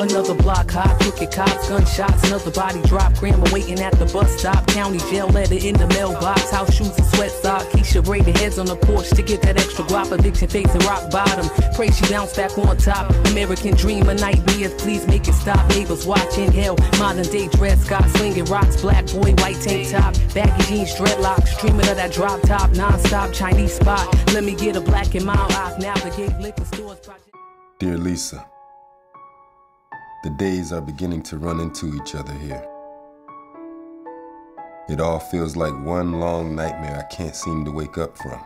Another block hop, crooked cops, gunshots, another body drop. Grandma waiting at the bus stop. County jail letter in the mailbox. House shoes and sweat socks. Keisha braided heads on the porch to get that extra guap. Eviction facing rock bottom. Pray she bounce back on top. American dream of nightmares. Please make it stop. Neighbors watching hell. Modern day dress. Scott slinging rocks. Black boy, white tank top. Baggy jeans, dreadlocks. Dreaming of that drop top. Non-stop Chinese spot. Let me get a black and mild off. Navigate liquor stores. Dear Lisa, the days are beginning to run into each other here. It all feels like one long nightmare I can't seem to wake up from.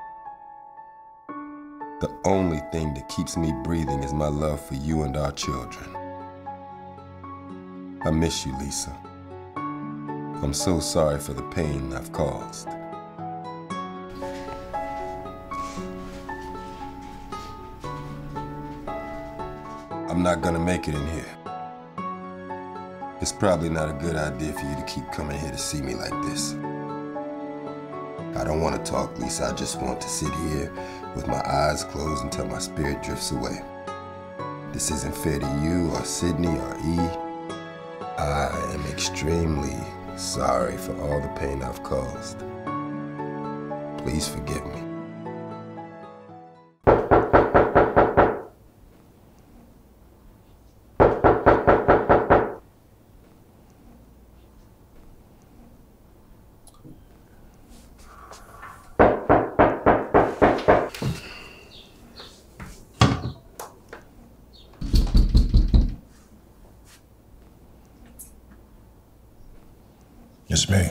The only thing that keeps me breathing is my love for you and our children. I miss you, Lisa. I'm so sorry for the pain I've caused. I'm not gonna make it in here. It's probably not a good idea for you to keep coming here to see me like this. I don't want to talk, Lisa. I just want to sit here with my eyes closed until my spirit drifts away. This isn't fair to you or Sydney or E. I am extremely sorry for all the pain I've caused. Please forgive me. It's me.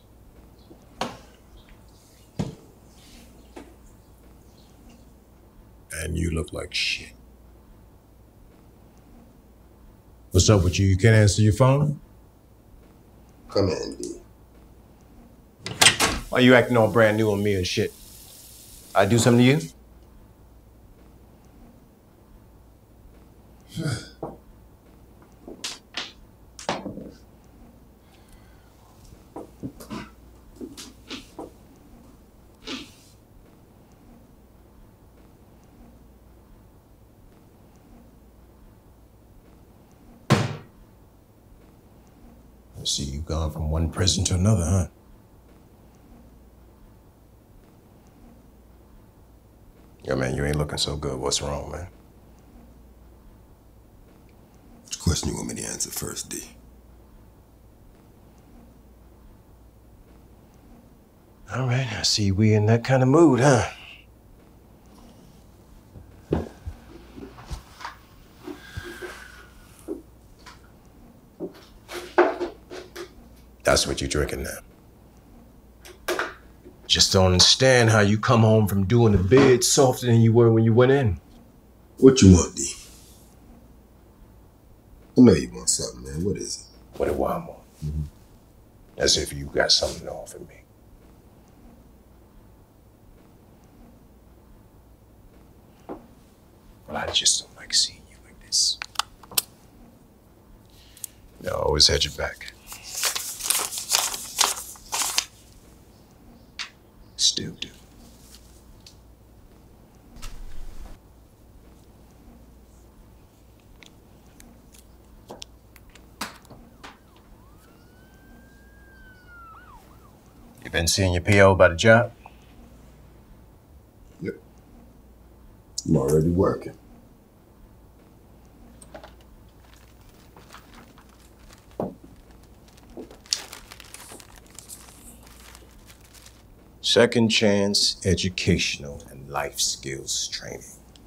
And you look like shit. What's up with you? You can't answer your phone? Come in, D. Why you acting all brand new on me and shit? I do something to you? I see you gone from one prison to another, huh? Yo, man, you ain't looking so good. What's wrong, man? Which question you want me to answer first, D? All right, I see we in that kind of mood, huh? That's what you're drinking now. Just don't understand how you come home from doing the bid softer than you were when you went in. What you want, D? I know you want something, man. What is it? What do I want? As if you got something to offer me. Well, I just don't like seeing you like this. You always had your back. Still do. You been seeing your PO about a job? Yep. I'm already working. Second chance educational and life skills training.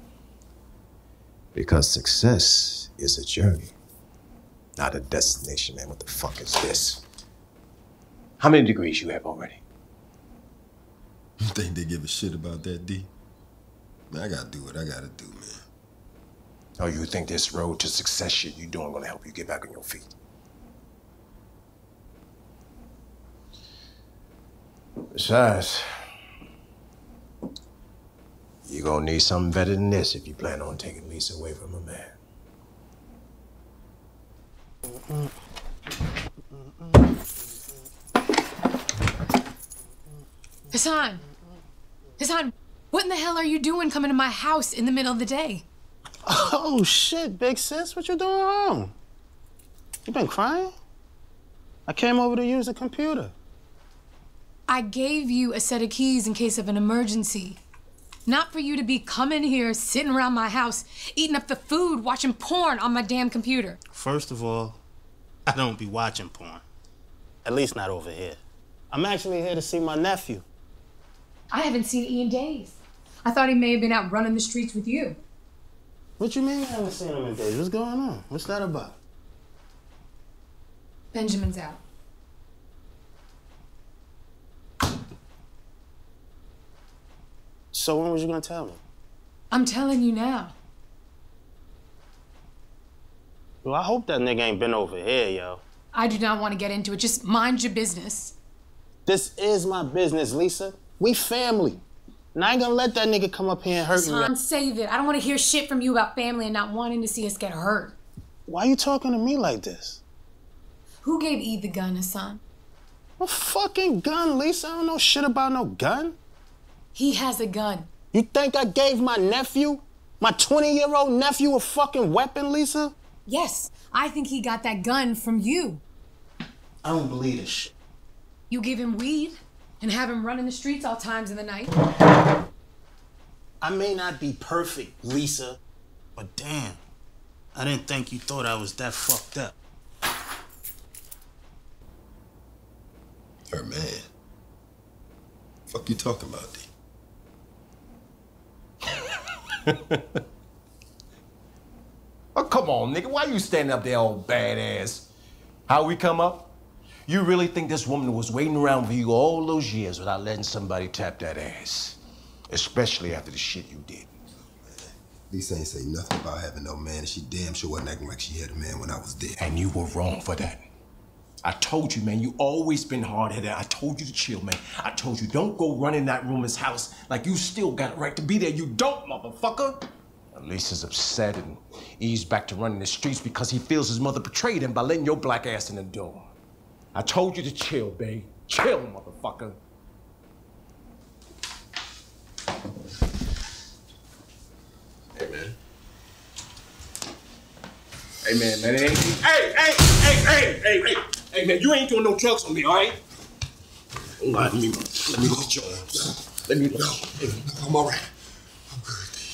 Because success is a journey, not a destination, man. What the fuck is this? How many degrees you have already? You think they give a shit about that, D? Man, I gotta do what I gotta do, man. Oh, you think this road to success shit you doing gonna help you get back on your feet? Besides, you're gonna need something better than this if you plan on taking Lisa away from a man. Hassan, what in the hell are you doing coming to my house in the middle of the day? Oh shit, big sis, what you doing wrong? You been crying? I came over to use the computer. I gave you a set of keys in case of an emergency. Not for you to be coming here, sitting around my house, eating up the food, watching porn on my damn computer. First of all, I don't be watching porn. At least not over here. I'm actually here to see my nephew. I haven't seen E in days. I thought he may have been out running the streets with you. What you mean you haven't seen him in days? What's going on? What's that about? Benjamin's out. So when was you gonna tell me? I'm telling you now. Well, I hope that nigga ain't been over here, yo. I do not want to get into it. Just mind your business. This is my business, Lisa. We family. And I ain't gonna let that nigga come up here and hurt me. Son, save it. I don't want to hear shit from you about family and not wanting to see us get hurt. Why you talking to me like this? Who gave E the gun, Hassan? A fucking gun, Lisa. I don't know shit about no gun. He has a gun. You think I gave my nephew, my 20-year-old nephew, a fucking weapon, Lisa? Yes, I think he got that gun from you. I don't believe this shit. You give him weed and have him running the streets all times of the night. I may not be perfect, Lisa, but damn, I didn't think you thought I was that fucked up. Her man. Fuck you talking about, D? Oh, come on, nigga. Why you standing up there all badass? How we come up? You really think this woman was waiting around for you all those years without letting somebody tap that ass? Especially after the shit you did. Lisa ain't say nothing about having no man, and she damn sure wasn't acting like she had a man when I was there. And you were wrong for that. I told you, man, you always been hard-headed. I told you to chill, man. I told you don't go run in that rumor's house like you still got a right to be there. You don't, motherfucker. Lisa's upset and E's back to running the streets because he feels his mother betrayed him by letting your black ass in the door. I told you to chill, babe. Chill, motherfucker. Hey, man. Hey, man, it ain't... Hey, man, you ain't doing no drugs on me, all right? Don't lie to me, man. Let me look at your arms. Let me look. No, I'm all right. I'm good, D.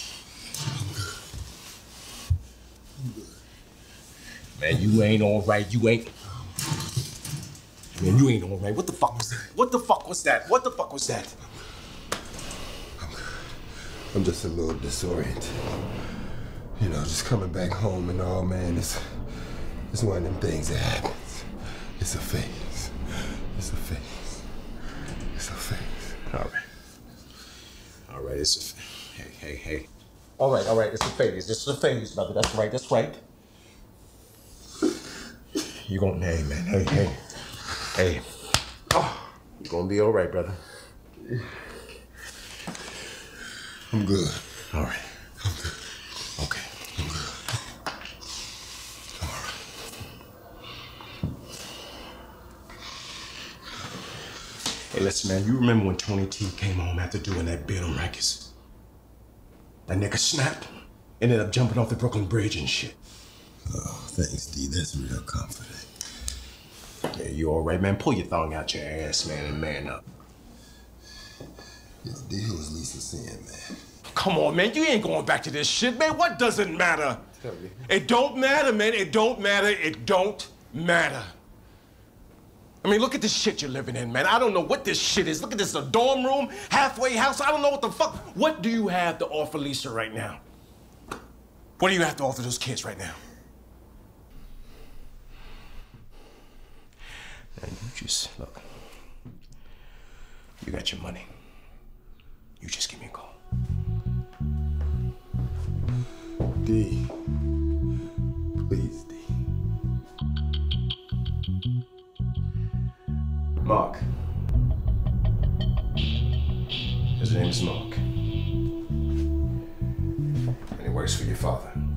I'm good. Man, you ain't all right. You ain't... Man, you ain't all right. What the fuck was that? What the fuck was that? What the fuck was that? I'm good. I'm just a little disoriented. You know, just coming back home and all, man, it's one of them things that happens. It's a phase. It's a phase. It's a phase. All right. All right, it's a phase. Hey. All right, it's a phase. This is a phase, brother. That's right. You gonna, hey, man, hey. Oh, you gonna be all right, brother. I'm good. All right. I'm good. Okay. I'm good. I'm all right. Hey, listen, man, you remember when Tony T came home after doing that bid on Rackets? That nigga snapped, ended up jumping off the Brooklyn Bridge and shit. Oh, thanks, D. That's real comforting. Yeah, you all right, man? Pull your thong out your ass, man, and man up. Yo, D, who was Lisa seeing, man? Come on, man, you ain't going back to this shit, man. What does it matter? Tell me. It don't matter, man. It don't matter. It don't matter. I mean, look at this shit you're living in, man. I don't know what this shit is. Look at this, a dorm room, halfway house. I don't know what the fuck. What do you have to offer Lisa right now? What do you have to offer those kids right now? And you just, look, you got your money. You just give me a call. D. Please, D. Marc. His name is Marc. And he works for your father.